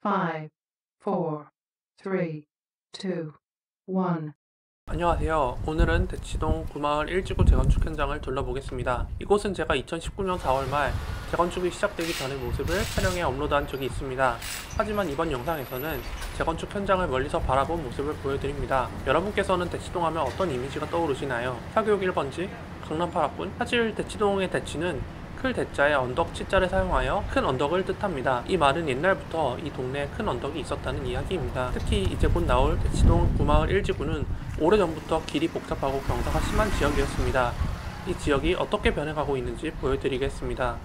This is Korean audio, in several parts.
5, 4, 3, 2, 1. 안녕하세요. 오늘은 대치동 구마을 1지구 재건축 현장을 둘러보겠습니다. 이곳은 제가 2019년 4월 말 재건축이 시작되기 전의 모습을 촬영해 업로드한 적이 있습니다. 하지만 이번 영상에서는 재건축 현장을 멀리서 바라본 모습을 보여드립니다. 여러분께서는 대치동 하면 어떤 이미지가 떠오르시나요? 사교육 1번지, 강남 8학군. 사실 대치동의 대치는 클 대자에 언덕 치자를 사용하여 큰 언덕을 뜻합니다. 이 말은 옛날부터 이 동네에 큰 언덕이 있었다는 이야기입니다. 특히 이제 곧 나올 대치동 구마을 1지구는 오래전부터 길이 복잡하고 경사가 심한 지역이었습니다. 이 지역이 어떻게 변해가고 있는지 보여드리겠습니다.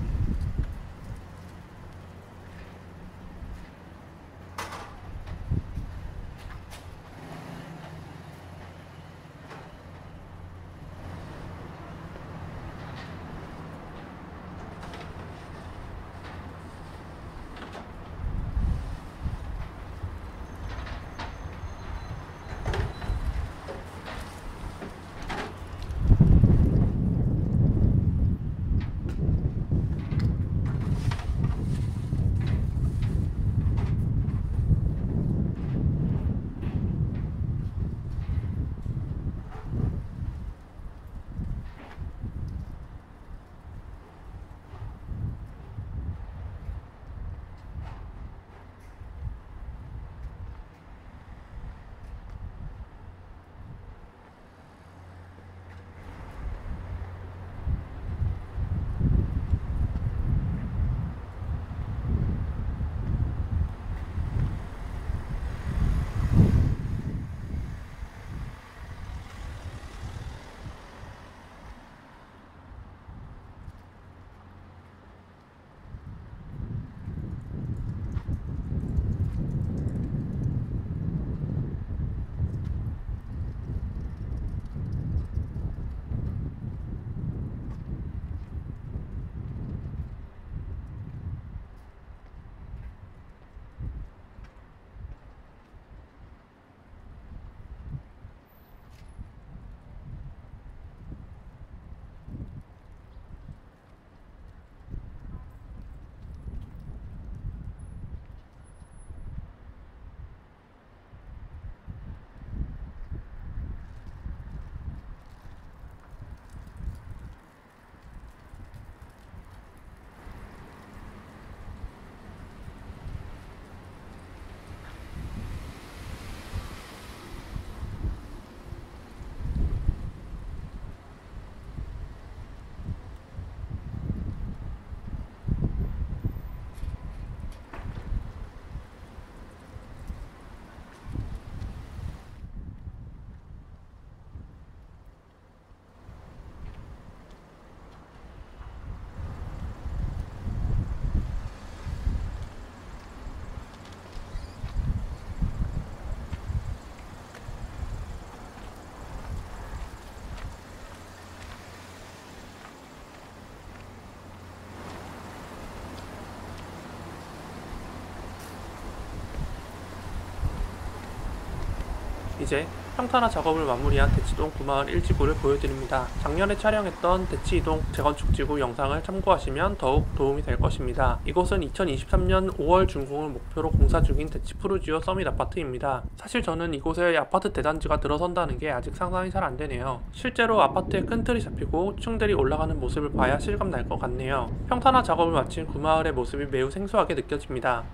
이제 평탄화 작업을 마무리한 대치동 구마을 1지구를 보여드립니다. 작년에 촬영했던 대치동 재건축지구 영상을 참고하시면 더욱 도움이 될 것입니다. 이곳은 2023년 5월 준공을 목표로 공사 중인 대치푸르지오 서밋 아파트입니다. 사실 저는 이곳에 아파트 대단지가 들어선다는 게 아직 상상이 잘 안되네요. 실제로 아파트에 큰 틀이 잡히고 층들이 올라가는 모습을 봐야 실감 날 것 같네요. 평탄화 작업을 마친 구마을의 모습이 매우 생소하게 느껴집니다.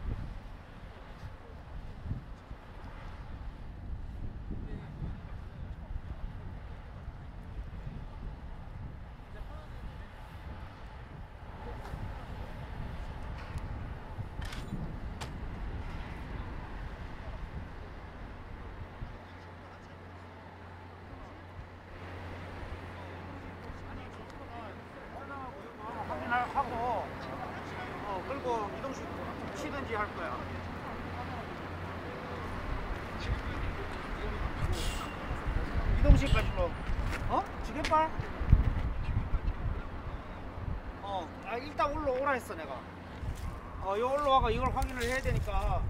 하고 그리고 이동식 치든지 할 거야. 이동식까지로 지게발? 일단 올라오라 했어 내가. 여기 올라와가 이걸 확인을 해야 되니까.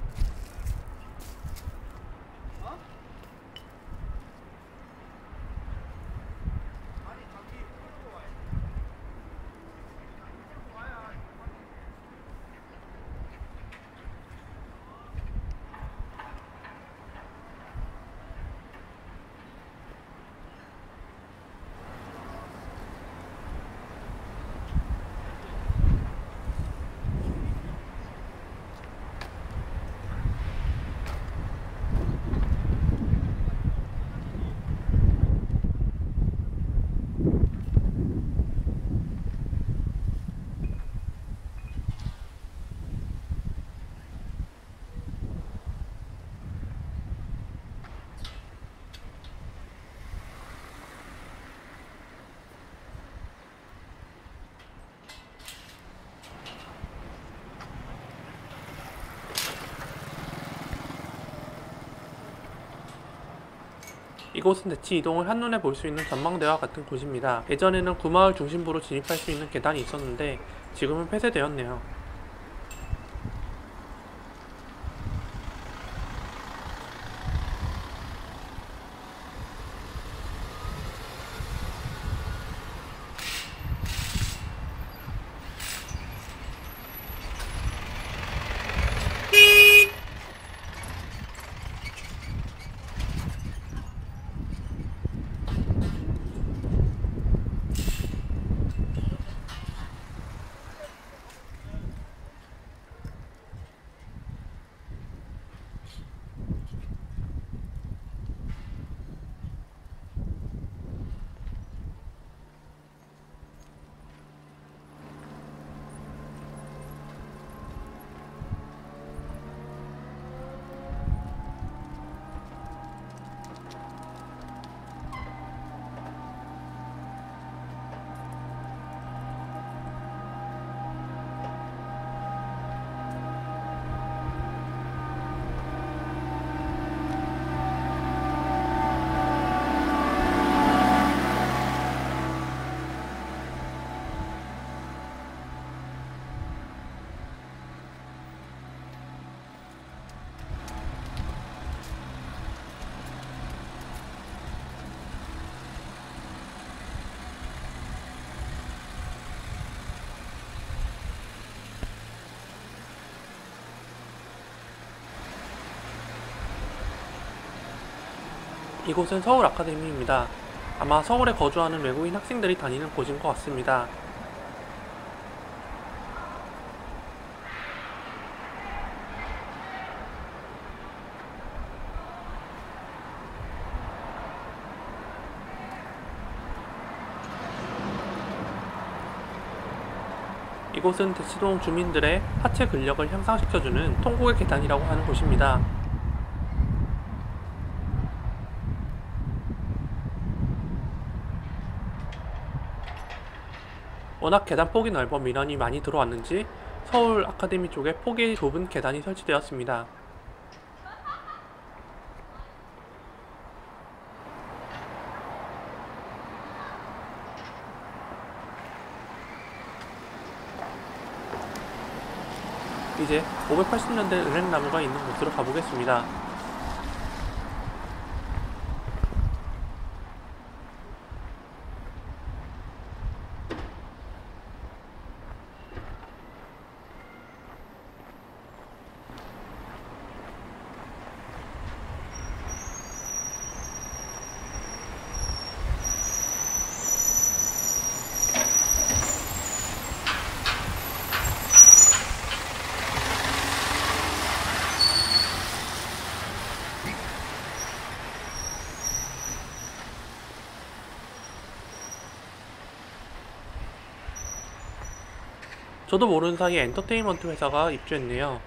이곳은 대치-이동을 한눈에 볼 수 있는 전망대와 같은 곳입니다. 예전에는 구마을 중심부로 진입할 수 있는 계단이 있었는데 지금은 폐쇄되었네요. 이곳은 서울 아카데미입니다. 아마 서울에 거주하는 외국인 학생들이 다니는 곳인 것 같습니다. 이곳은 대치동 주민들의 하체 근력을 향상시켜주는 통곡의 계단이라고 하는 곳입니다. 워낙 계단 폭이 넓어 민원이 많이 들어왔는지 서울 아카데미 쪽에 폭이 좁은 계단이 설치되었습니다. 이제 580년대 은행나무가 있는 곳으로 가보겠습니다. 저도 모르는 사이에 엔터테인먼트 회사가 입주했네요.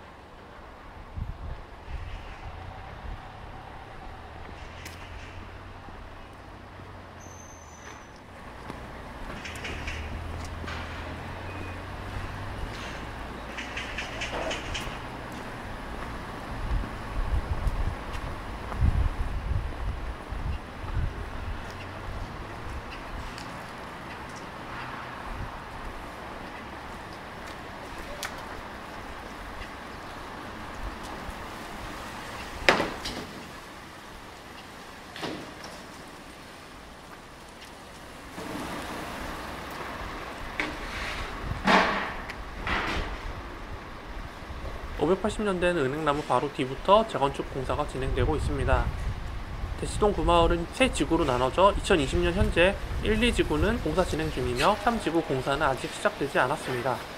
(580년대는) 은행나무 바로 뒤부터 재건축 공사가 진행되고 있습니다. 대치동 구마을은 3지구로 나눠져 2020년 현재 1, 2지구는 공사 진행 중이며 3지구 공사는 아직 시작되지 않았습니다.